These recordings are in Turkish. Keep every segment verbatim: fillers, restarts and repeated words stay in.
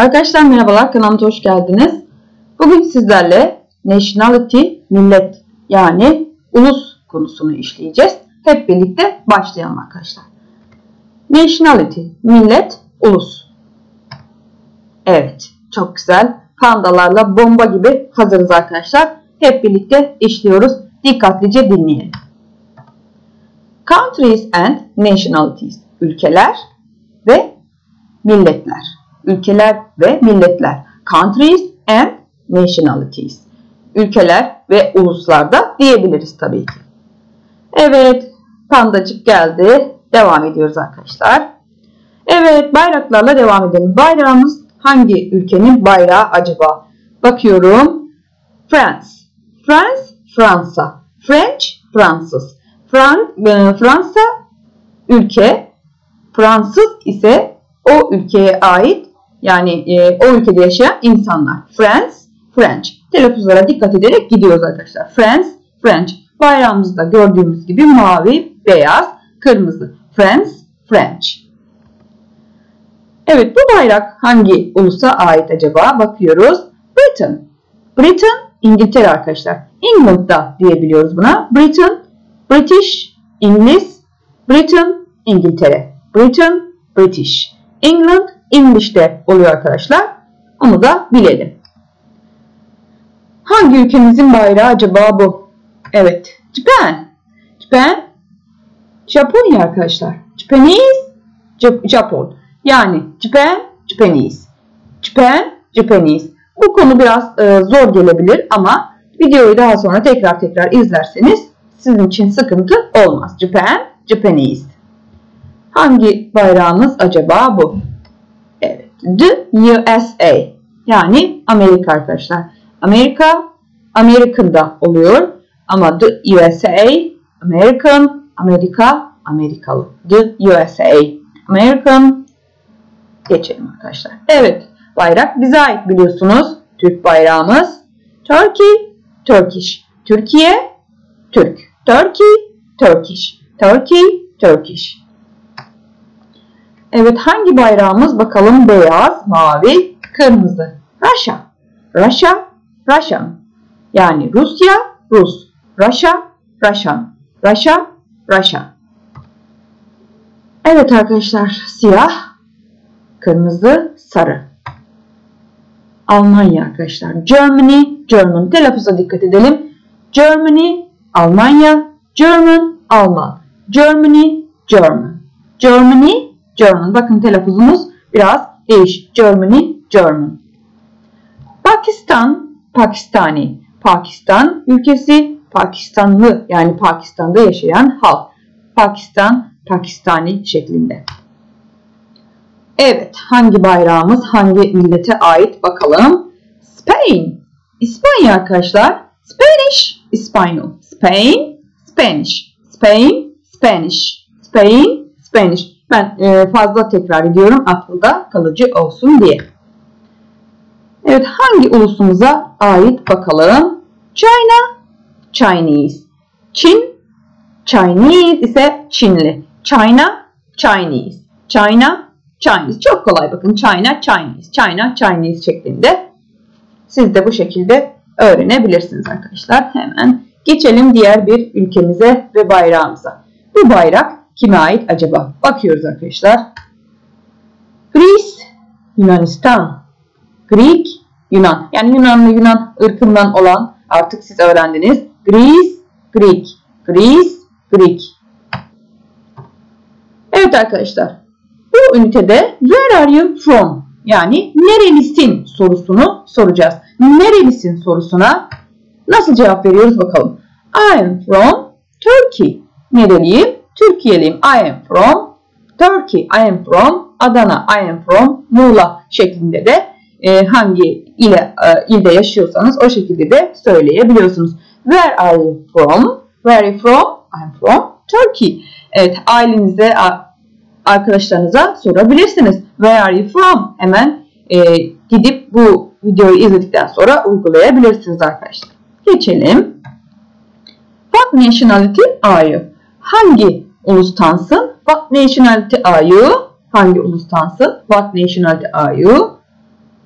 Arkadaşlar merhabalar, kanalıma hoş geldiniz. Bugün sizlerle nationality, millet yani ulus konusunu işleyeceğiz. Hep birlikte başlayalım arkadaşlar. Nationality, millet, ulus. Evet, çok güzel. Pandalarla bomba gibi hazırız arkadaşlar. Hep birlikte işliyoruz. Dikkatlice dinleyelim. Countries and nationalities, ülkeler ve milletler. Ülkeler ve milletler. Countries and nationalities. Ülkeler ve uluslar da diyebiliriz tabii ki. Evet, pandacık geldi. Devam ediyoruz arkadaşlar. Evet, bayraklarla devam edelim. Bayrağımız hangi ülkenin bayrağı acaba? Bakıyorum. France. France, Fransa. French, Fransız. Fran Fransa ülke. Fransız ise o ülkeye ait, yani e, o ülkede yaşayan insanlar. France, French. Telaffuzlara dikkat ederek gidiyoruz arkadaşlar. France, French. Bayrağımızda gördüğümüz gibi mavi, beyaz, kırmızı. France, French. Evet, bu bayrak hangi ulusa ait acaba? Bakıyoruz. Britain. Britain, İngiltere arkadaşlar. England'da diyebiliyoruz buna. Britain, British, İngiliz. Britain, İngiltere. Britain, British. England, English'te oluyor arkadaşlar. Onu da bilelim. Hangi ülkemizin bayrağı acaba bu? Evet, Japan. Japan, Japonya arkadaşlar. Japanese, Japon. Yani Japan, Japanese. Japan, Japanese. Bu konu biraz e, zor gelebilir ama videoyu daha sonra tekrar tekrar izlerseniz sizin için sıkıntı olmaz. Japan, Japanese. Hangi bayrağımız acaba bu? Evet. The U S A. Yani Amerika arkadaşlar. Amerika, American'da oluyor. Ama the U S A, American, Amerika, Amerikalı. The U S A, American. Geçelim arkadaşlar. Evet. Bayrak bize ait biliyorsunuz. Türk bayrağımız. Turkey, Turkish. Türkiye, Türk. Turkey, Turkish. Turkey, Turkish. Evet, hangi bayrağımız? Bakalım. Beyaz, mavi, kırmızı. Russia. Russia, Russian. Yani Rusya, Rus. Russia, Russian. Russia, Russia. Evet arkadaşlar. Siyah, kırmızı, sarı. Almanya arkadaşlar. Germany, German. Telaffuza dikkat edelim. Germany, Almanya. German, Alman. Germany, German. Germany, German. Bakın telaffuzumuz biraz değişik. Germany, German. Pakistan, Pakistani. Pakistan ülkesi, Pakistanlı yani Pakistan'da yaşayan halk. Pakistan, Pakistani şeklinde. Evet, hangi bayrağımız hangi millete ait bakalım. Spain, İspanya arkadaşlar. Spanish, İspanyol. Spain, Spanish. Spain, Spanish. Spain, Spanish. Ben e, fazla tekrar ediyorum aklında kalıcı olsun diye. Evet, hangi ulusumuza ait bakalım. China, Chinese. Çin, Chinese ise Çinli. China, Chinese. China, Chinese. Çok kolay bakın. China, Chinese. China, Chinese şeklinde. Siz de bu şekilde öğrenebilirsiniz arkadaşlar. Hemen geçelim diğer bir ülkemize ve bayrağımıza. Bu bayrak kime ait acaba? Bakıyoruz arkadaşlar. Greece, Yunanistan. Greek, Yunan. Yani Yunanlı Yunan ırkından olan, artık siz öğrendiniz. Greece, Greek. Greece, Greek. Evet arkadaşlar. Bu ünitede where are you from? Yani nerelisin sorusunu soracağız. Nerelisin sorusuna nasıl cevap veriyoruz bakalım. I am from Turkey. Nereliyim? Türkiye'liyim. I am from Turkey. I am from Adana. I am from Muğla şeklinde de e, hangi ile e, ilde yaşıyorsanız o şekilde de söyleyebiliyorsunuz. Where are you from? Where are you from? I am from Turkey. Evet, ailenize, arkadaşlarınıza sorabilirsiniz. Where are you from? Hemen e, gidip bu videoyu izledikten sonra uygulayabilirsiniz arkadaşlar. Geçelim. What nationality are you? Hangi ulustansın? What nationality are you? Hangi ulustansın? What nationality are you?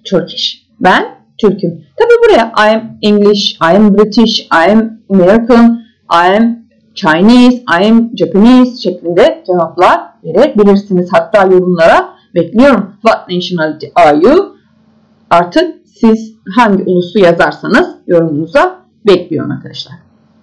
Turkish. Ben Türk'üm. Tabi buraya I am English, I am British, I am American, I am Chinese, I am Japanese şeklinde cevaplar verebilirsiniz. Hatta yorumlara bekliyorum. What nationality are you? Artık siz hangi ulusu yazarsanız yorumunuza bekliyorum arkadaşlar.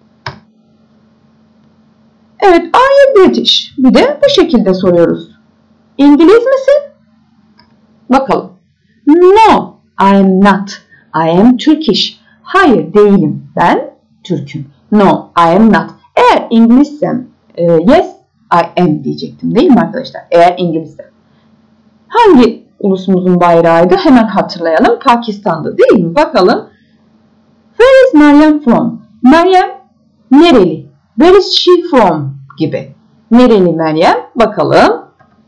Evet, are you British? Bir de bu şekilde soruyoruz. İngiliz misin? Bakalım. No, I am not. I am Turkish. Hayır, değilim. Ben Türk'üm. No, I am not. Eğer İngilizsem, e, yes, I am diyecektim değil mi arkadaşlar? Eğer İngilizsem. Hangi ulusumuzun bayrağıydı? Hemen hatırlayalım. Pakistan'da değil mi? Bakalım. Where is Meryem from? Meryem nereli? Where is she from? Gibi. Nereli Meryem? Bakalım.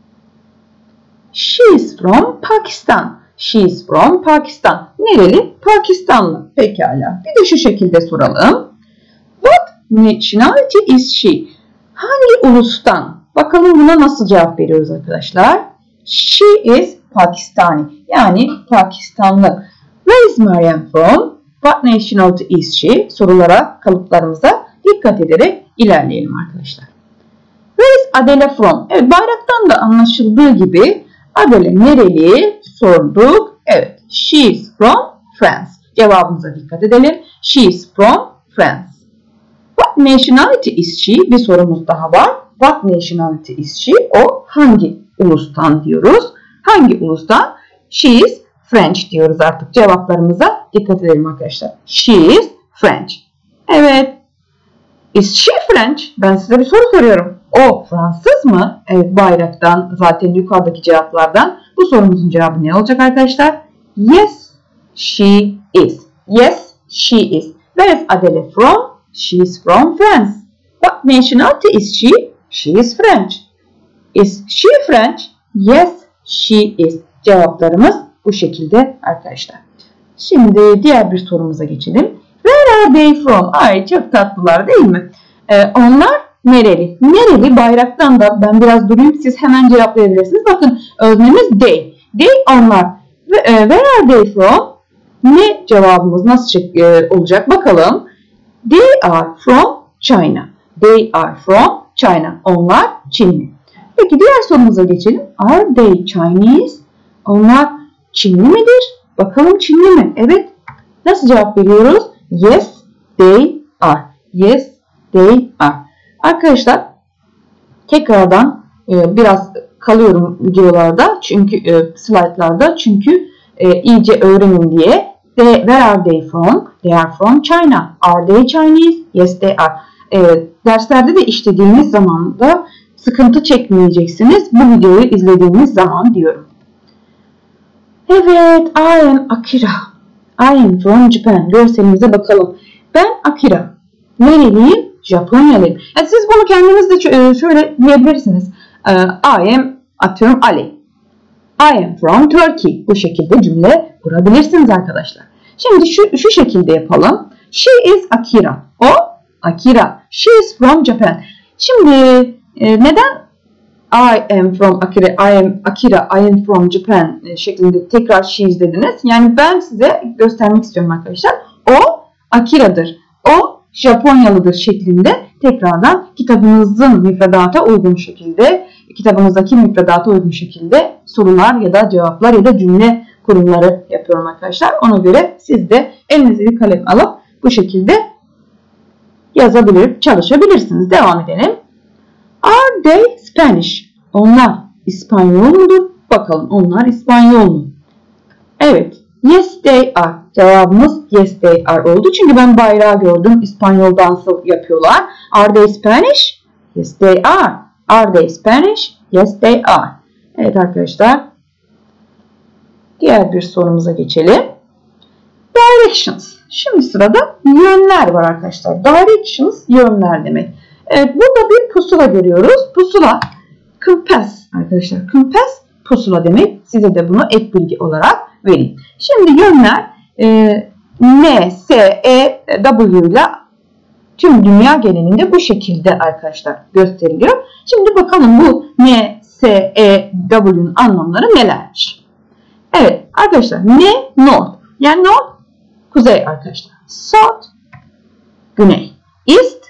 She is from Pakistan. She is from Pakistan. Nereli? Pakistanlı. Pekala. Bir de şu şekilde soralım. What nationality is she? Hangi ulustan? Bakalım buna nasıl cevap veriyoruz arkadaşlar. She is Pakistani. Yani Pakistanlı. Where is Meryem from? What nationality is she? Sorulara, kalıplarımıza dikkat ederek ilerleyelim arkadaşlar. Where is Adele from? Evet, bayraktan da anlaşıldığı gibi Adele nereli sorduk. Evet, she is from France. Cevabımıza dikkat edelim. She is from France. What nationality is she? Bir sorumuz daha var. What nationality is she? O hangi ulustan diyoruz. Hangi ulustan? She is French diyoruz artık. Cevaplarımıza dikkat edelim arkadaşlar. She is French. Evet. Is she French? Ben size bir soru soruyorum. O Fransız mı? Evet, bayraktan zaten yukarıdaki cevaplardan bu sorumuzun cevabı ne olacak arkadaşlar? Yes, she is. Yes, she is. Where is Adele from? She is from France. What nationality is she? She is French. Is she French? Yes, she is. Cevaplarımız bu şekilde arkadaşlar. Şimdi diğer bir sorumuza geçelim. Where are they from? Ay, çok tatlılar değil mi? Ee, onlar nereli? Nereli? Bayraktan da ben biraz durayım. Siz hemen cevaplayabilirsiniz. Bakın öznemiz they. They onlar. Where are they from? Ne cevabımız nasıl olacak? Bakalım. They are from China. They are from China. Onlar Çinli. Peki diğer sorumuza geçelim. Are they Chinese? Onlar Çinli midir? Bakalım Çinli mi? Evet. Nasıl cevap veriyoruz? Yes, they are. Yes, they are. Arkadaşlar tekrardan e, biraz kalıyorum videolarda çünkü e, slaytlarda çünkü e, iyice öğrenin diye. They, where are they from? They are from China. Are they Chinese? Yes, they are. E, derslerde de işlediğiniz zaman da sıkıntı çekmeyeceksiniz. Bu videoyu izlediğiniz zaman diyorum. Evet, I am Akira. I am from Japan. Görselimize bakalım. Ben Akira. Nereliyim? Japonyalıyım. Yani siz bunu kendiniz de şöyle diyebilirsiniz. I am, atıyorum Ali. I am from Turkey. Bu şekilde cümle kurabilirsiniz arkadaşlar. Şimdi şu, şu şekilde yapalım. She is Akira. O Akira. She is from Japan. Şimdi neden I am from Akira, I am Akira, I am from Japan şeklinde tekrar she is dediniz? Yani ben size göstermek istiyorum arkadaşlar. O Akira'dır. O Japonyalıdır şeklinde tekrardan kitabınızın müfredata uygun şekilde, kitabınızdaki müfredata uygun şekilde sorular ya da cevaplar ya da cümle kurumları yapıyorum arkadaşlar. Ona göre siz de elinize bir kalem alıp bu şekilde yazabilir, çalışabilirsiniz. Devam edelim. Are they Spanish? Onlar İspanyol mudur? Bakalım onlar İspanyol mu? Evet. Yes they are. Cevabımız yes they are oldu. Çünkü ben bayrağı gördüm. İspanyol dansı yapıyorlar. Are they Spanish? Yes they are. Are they Spanish? Yes they are. Evet arkadaşlar. Diğer bir sorumuza geçelim. Directions. Şimdi sırada yönler var arkadaşlar. Directions yönler demek. Evet, burada bir pusula görüyoruz. Pusula, compass arkadaşlar. Compass, pusula demek. Size de bunu ek bilgi olarak vereyim. Şimdi yönler e, N, S, E, W ile tüm dünya genelinde bu şekilde arkadaşlar gösteriliyor. Şimdi bakalım bu N, S, E, W'nin anlamları nelermiş? Evet arkadaşlar ne? North. Yani north kuzey arkadaşlar. South güney. East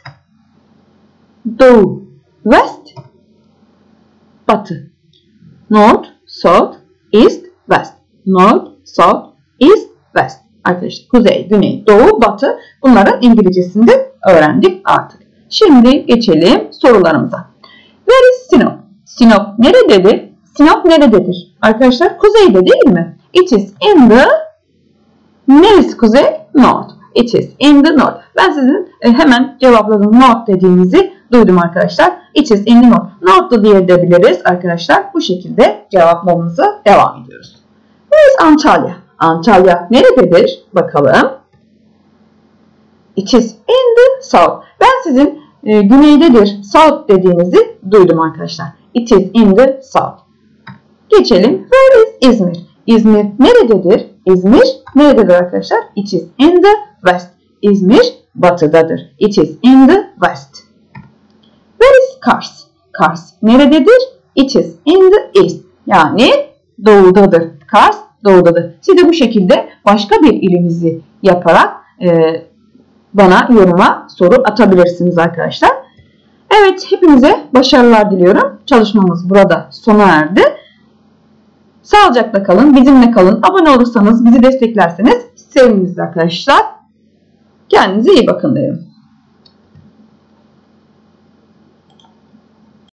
doğu. West batı. North, south, east, west. North, south, east, west. Arkadaşlar kuzey, güney, doğu, batı. Bunların İngilizcesini de öğrendik artık. Şimdi geçelim sorularımıza. Where is Sinop? Sinop nerededir? Sinop nerededir? Arkadaşlar kuzeyde değil mi? It is in the neresi kuzey? North. It is in the north. Ben sizin hemen cevapladım. North dediğinizi duydum arkadaşlar. It is in the north. North'ta diye edebiliriz arkadaşlar. Bu şekilde cevaplamamıza devam ediyoruz. Where is Antalya? Antalya nerededir? Bakalım. It is in the south. Ben sizin e, güneydedir, south dediğinizi duydum arkadaşlar. It is in the south. Geçelim. Where is İzmir? İzmir nerededir? İzmir nerededir arkadaşlar? It is in the west. İzmir batıdadır. It is in the west. Where is Kars? Kars nerededir? It is in the east. Yani doğudadır. Kars doğudadır. Siz de bu şekilde başka bir ilimizi yaparak e, bana yoruma soru atabilirsiniz arkadaşlar. Evet, hepinize başarılar diliyorum. Çalışmamız burada sona erdi. Sağlıcakla kalın, bizimle kalın. Abone olursanız, bizi desteklerseniz seviniriz arkadaşlar. Kendinize iyi bakın derim.